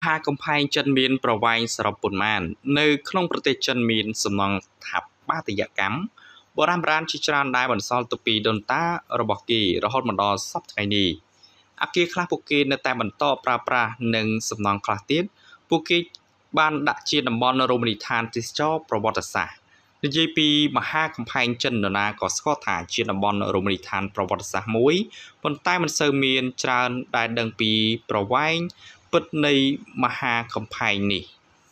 ផាកំផែងចិនមានប្រវែងសរុបប៉ុន្មាននៅក្នុងប្រទេសចិនមានសំណង់ថាបាតយកម្មបុរាណជាច្រើនដែលបន្សល់ទុកពីដូនតារបស់គេរហូតមកដល់សព្វថ្ងៃនេះអគារខ្លះពួកគេនៅតែបន្តប្រើប្រាស់និងសំណង់ខ្លះទៀតពួកគេបានដាក់ជាតំបន់រមណីយដ្ឋានទេសចរប្រវត្តិសាស្ត្រនិយាយពីមហាកំផែងចិននរណាក៏ស្គាល់ថាជាតំបន់រមណីយដ្ឋានប្រវត្តិសាស្ត្រមួយប៉ុន្តែមិនសូវមានច្រើនដែលដឹងពីប្រវែងពិតនៃមហាកំផែងនេះ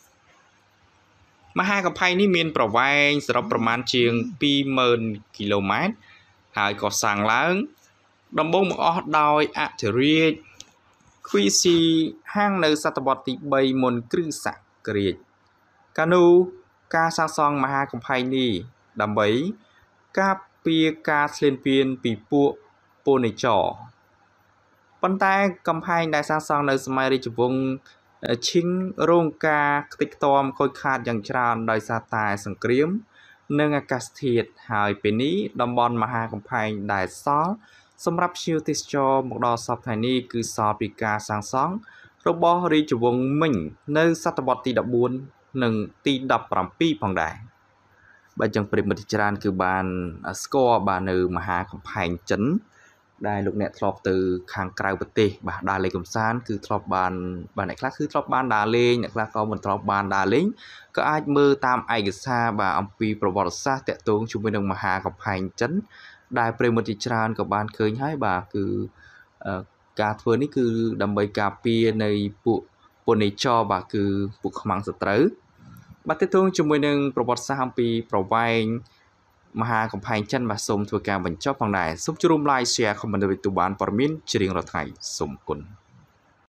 មានប្រវែងសរុបប្រមាណជាង 20,000 គីឡូម៉ែត្រហើយក៏សាងឡើងដំបូងបង្អស់ដោយអធិរាជខ្វីស៊ីហាងនៅសតវត្សទី3មុនគ្រិស្តសករាជកាលនោះការសាងសង់មហាកំផែងនេះដើម្បីការពារការឈ្លានពានពីពួកពលនេចរប៉ុន្តែកំផែងដែលសាងសង់នៅសម័យរាជវង្សឈិងរងការខ្ទេចខ្ទាំខូចខាតយ៉ាងច្រើនដោយសារតែសង្គ្រាមនិងអាកាសធាតុហើយពេលនេះតំបន់មហាកំផែងដែលសល់សម្រាប់ភ្ញៀវទេសចរមកដល់សពថ្ងៃនេះគឺសល់ពីការសាងសង់របស់រាជវង្សមិញនៅសតវត្សទី14និងទី17ផងដែរបើចឹងប្រិមិត្តច្រើនគឺបានស្គាល់បាននៅមហាកំផែងចិនដែលលោកអ្នកធ្លាប់ទៅខាងក្រៅប្រទេសបាទដើរលេងកម្សាន្តគឺធ្លាប់បានអ្នកខ្លះគឺធ្លាប់បានដើរលេងអ្នកខ្លះក៏មិនធ្លាប់បានដើរលេងក៏អាចមើលតាមឯកសារបាទអំពីប្រវត្តិសាស្ត្រតាក់ទងជាមួយនឹងមហាកំផែងចិនដែលប្រិមិត្តច្រើនក៏បានឃើញហើយបាទគឺការធ្វើនេះគឺដើម្បីការពារនៃពួកពលនេចរបាទគឺពួកខ្មាំងសត្រូវបាទទាក់ទងជាមួយនឹងប្រវត្តិសាស្ត្រអំពីប្រវែងមហាកំផែងចិនបាទសូមធ្វើការបញ្ចប់ផងដែរសូមចូលរួម like share comment ទៅបានព័ត៌មានជារៀងរាល់ថ្ងៃសូមអរគុណ